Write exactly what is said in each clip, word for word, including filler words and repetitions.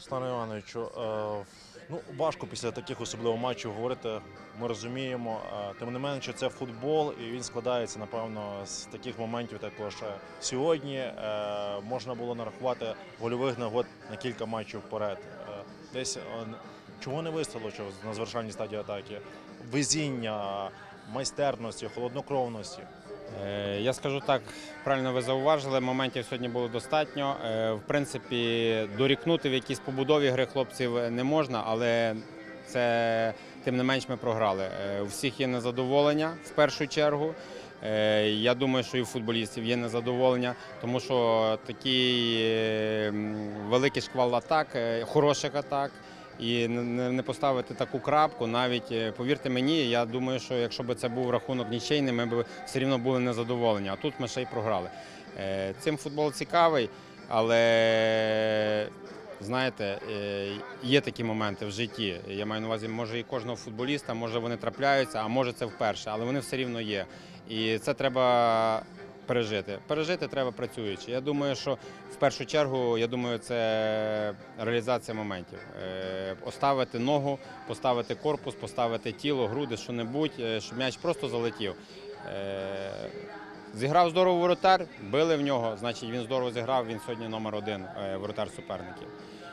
Руслане Івановичу, е, ну, важко після таких особливо матчів говорити, ми розуміємо. Е, Тим не менше, це футбол, і він складається, напевно, з таких моментів також. Е, Сьогодні е, можна було нарахувати гольових нагод на кілька матчів вперед. Е, Десь е, чого не вистачило на завершальній стадії атаки? Везіння, майстерності, холоднокровності. Е, Я скажу так, правильно ви зауважили, моментів сьогодні було достатньо. Е, В принципі, дорікнути в якійсь побудові гри хлопців не можна, але це тим не менш ми програли. Е, У всіх є незадоволення в першу чергу. Е, Я думаю, що і у футболістів є незадоволення, тому що такий е, м, великий шквал атак, е, хороших атак. І не не поставити таку крапку, навіть, е, повірте мені, я думаю, що якщо б це був рахунок нічийний, ми б все рівно були незадоволені, а тут ми ще й програли. Е, Цим футбол цікавий, але, знаєте, е, є такі моменти в житті. Я маю на увазі, може і кожного футболіста, може вони трапляються, а може це вперше, але вони все рівно є. І це треба пережити. Пережити треба працюючи. Я думаю, що в першу чергу, я думаю, це реалізація моментів. Е, Поставити ногу, поставити корпус, поставити тіло, груди, що-небудь, е, щоб м'яч просто залетів. Е, Зіграв здорово воротар, били в нього, значить він здорово зіграв, він сьогодні номер один е, воротар суперників.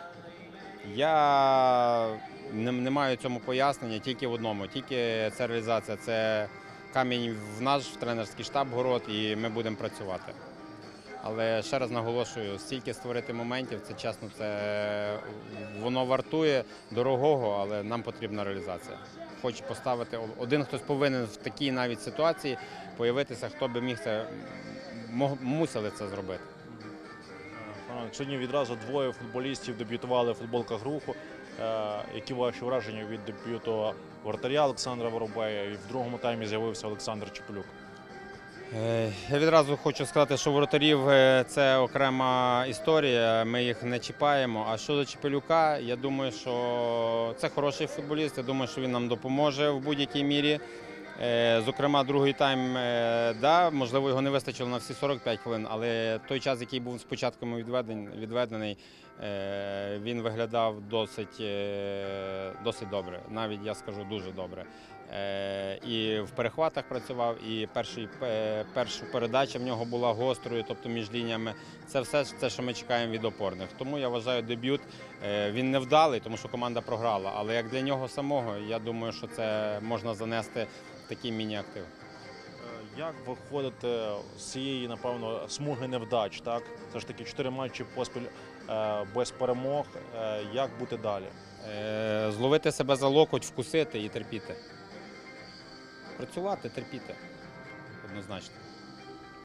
Я не, не маю цьому пояснення тільки в одному, тільки ця реалізація, це камінь в наш в тренерський штаб город, і ми будемо працювати. Але ще раз наголошую, стільки створити моментів, це чесно, це воно вартує дорогого, але нам потрібна реалізація. Хоч поставити, один хтось повинен в такій навіть ситуації появитися, хто би міг це, мусили це зробити. Сьогодні відразу двоє футболістів дебютували в футболках Руху. Е, Які ваші враження від дебюту воротаря Олександра Воробея? І в другому таймі з'явився Олександр Чепелюк. Е, Я відразу хочу сказати, що воротарів е, – це окрема історія, ми їх не чіпаємо. А щодо Чепелюка, я думаю, що це хороший футболіст, я думаю, що він нам допоможе в будь-якій мірі. Е, Зокрема, другий тайм, е, да, можливо, його не вистачило на всі сорок п'ять хвилин, але той час, який був спочатку відведений, е, він виглядав досить, е, досить добре, навіть, я скажу, дуже добре. Е, І в перехватах працював, і перший, е, перша передача в нього була гострою, тобто між лініями. Це все те, що ми чекаємо від опорних. Тому я вважаю, дебют, е, він не вдалий, тому що команда програла, але як для нього самого, я думаю, що це можна занести в такий міні-актив. Як виходити з цієї, напевно, смуги невдач, так? Це ж таки чотири матчі поспіль е, без перемог. Е, Як бути далі? Е, Зловити себе за локоть, вкусити і терпіти. Працювати, терпіти. Однозначно.